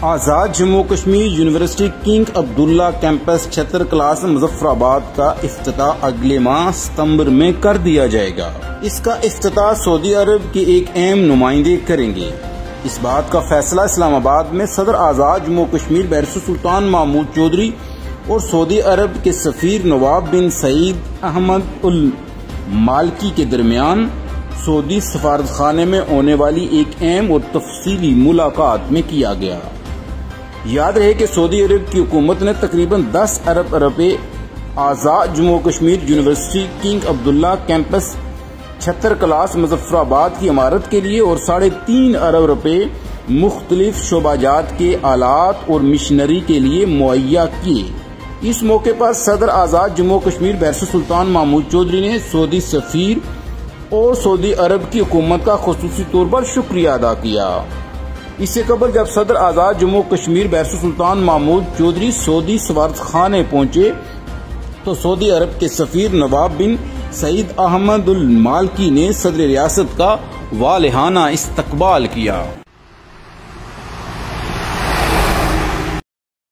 آزاد Jammu Kashmir University King Abdullah Campus 76 Klas Muzaffarabad کا افتتاح اگلے ماہ ستمبر میں کر دیا جائے گا۔ اس کا افتتاح سعودی عرب کے ایک اہم نمائندے کریں گے۔ اس بات کا فیصلہ اسلام آباد میں صدر آزاد جموں کشمیر بارسو سلطان محمود چودھری اور سعودی عرب کے سفیر نواف بن سعید احمد المالکی کے درمیان سعودی سفارت خانے میں ہونے والی ایک اہم اور تفصیلی ملاقات میں کیا گیا۔ یاد رہے کہ سعودی عرب کی حکومت نے تقریباً 10 ارب روپے Azad Jammu Kashmir University King Abdullah Campus 76 Klas Muzaffarabad کی عمارت کے لیے اور 3.5 ارب روپے مختلف شعبہ جات کے آلات اور مشنری کے لیے مہیا کیے۔ اس موقع پر صدر آزاد جموں کشمیر بارسو سلطان محمود چودھری نے سعودی سفیر اور سعودی عرب کی حکومت کا خصوصی طور پر شکریہ ادا کیا۔ اس سے قبل جب صدر آزاد جموں کشمیر بارسو سلطان محمود چودھری سعودی سفارت خانے پہنچے تو سعودی عرب کے سفیر نواف بن سعید احمد المالکی نے صدر ریاست کا والہانہ استقبال کیا۔